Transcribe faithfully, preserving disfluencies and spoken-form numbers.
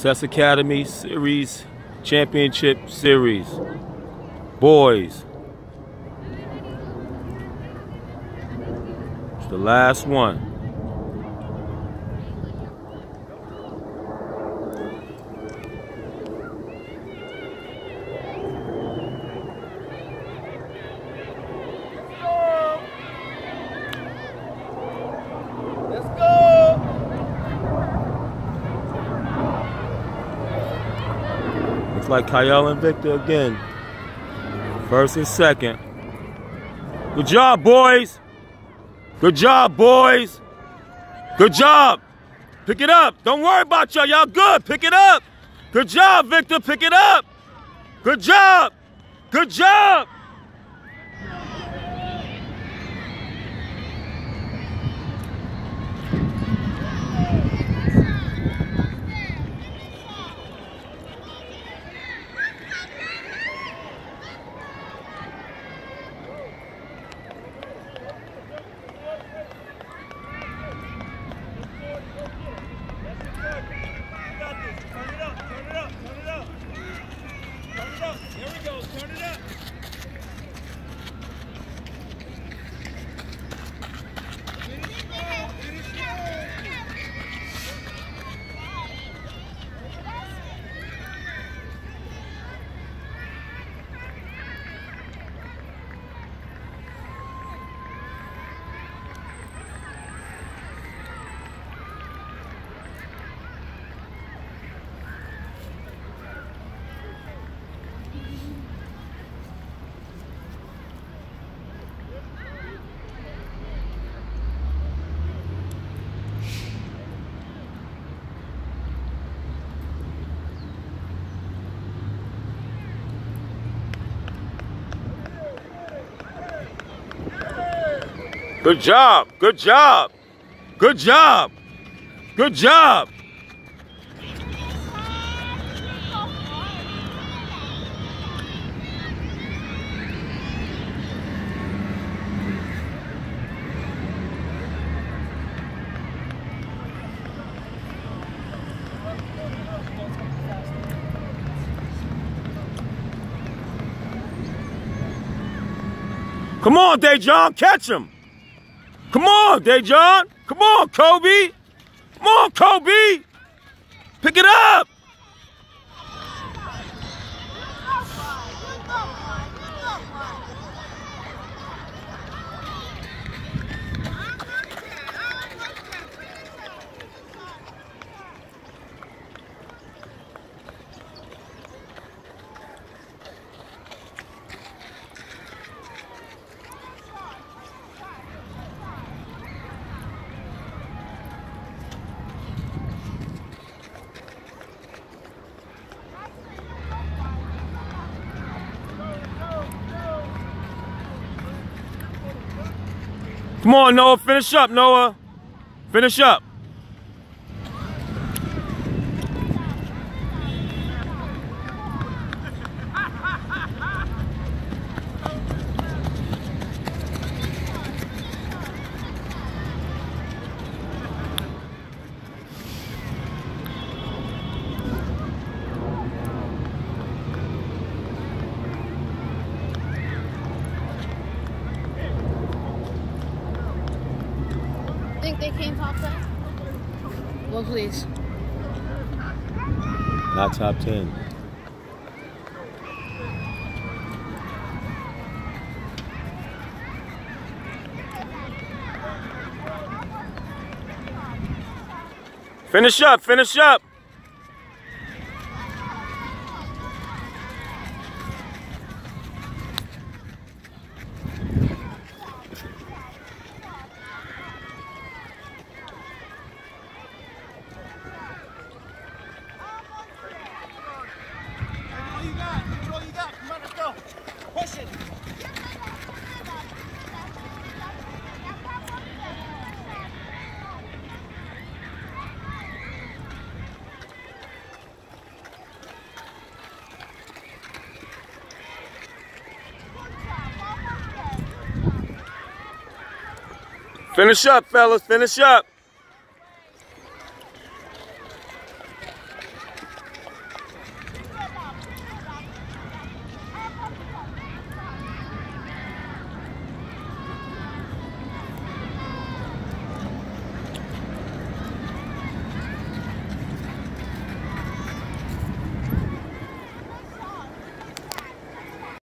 Success Academy Series Championship Series. Boys. It's the last one. Looks like Kyle and Victor again. First and second. Good job, boys. Good job, boys. Good job. Pick it up. Don't worry about y'all. Y'all good. Pick it up. Good job, Victor. Pick it up. Good job. Good job. Good job. Good job. Good job. Good job. Come on, Dejon, catch him. Come on, Dejon. Come on, Kobe. Come on, Kobe. Pick it up. Come on, Noah, finish up, Noah. Finish up. Think they came top ten? Well, please. Not top ten. Finish up, finish up. Finish up, fellas. Finish up.